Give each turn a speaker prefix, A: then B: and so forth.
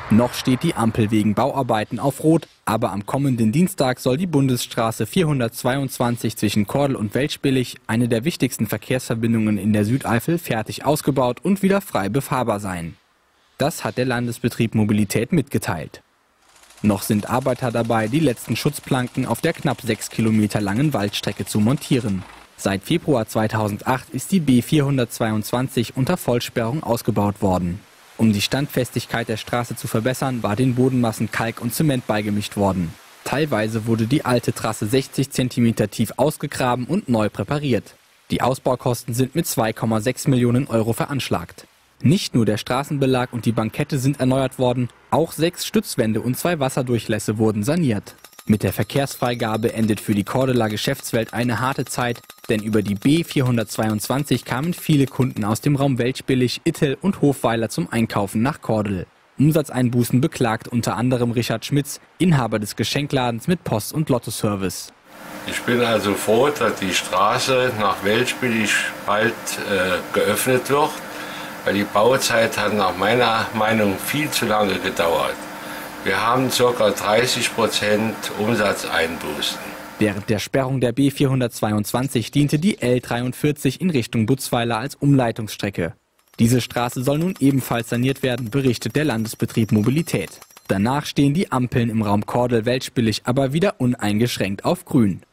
A: Noch steht die Ampel wegen Bauarbeiten auf Rot, aber am kommenden Dienstag soll die Bundesstraße 422 zwischen Kordel und Weltspillich, eine der wichtigsten Verkehrsverbindungen in der Südeifel, fertig ausgebaut und wieder frei befahrbar sein. Das hat der Landesbetrieb Mobilität mitgeteilt. Noch sind Arbeiter dabei, die letzten Schutzplanken auf der knapp 6 Kilometer langen Waldstrecke zu montieren. Seit Februar 2008 ist die B422 unter Vollsperrung ausgebaut worden. Um die Standfestigkeit der Straße zu verbessern, war den Bodenmassen Kalk und Zement beigemischt worden. Teilweise wurde die alte Trasse 60 cm tief ausgegraben und neu präpariert. Die Ausbaukosten sind mit 2,6 Millionen Euro veranschlagt. Nicht nur der Straßenbelag und die Bankette sind erneuert worden, auch 6 Stützwände und 2 Wasserdurchlässe wurden saniert. Mit der Verkehrsfreigabe endet für die Kordeler Geschäftswelt eine harte Zeit, denn über die B422 kamen viele Kunden aus dem Raum Weltspillich, Ittel und Hofweiler zum Einkaufen nach Kordel. Umsatzeinbußen beklagt unter anderem Richard Schmitz, Inhaber des Geschenkladens mit Post- und Lottoservice.
B: Ich bin also froh, dass die Straße nach Weltspillich bald geöffnet wird, weil die Bauzeit hat nach meiner Meinung viel zu lange gedauert. Wir haben ca. 30% Umsatzeinbußen.
A: Während der Sperrung der B422 diente die L43 in Richtung Butzweiler als Umleitungsstrecke. Diese Straße soll nun ebenfalls saniert werden, berichtet der Landesbetrieb Mobilität. Danach stehen die Ampeln im Raum Kordel-Weltspillich aber wieder uneingeschränkt auf Grün.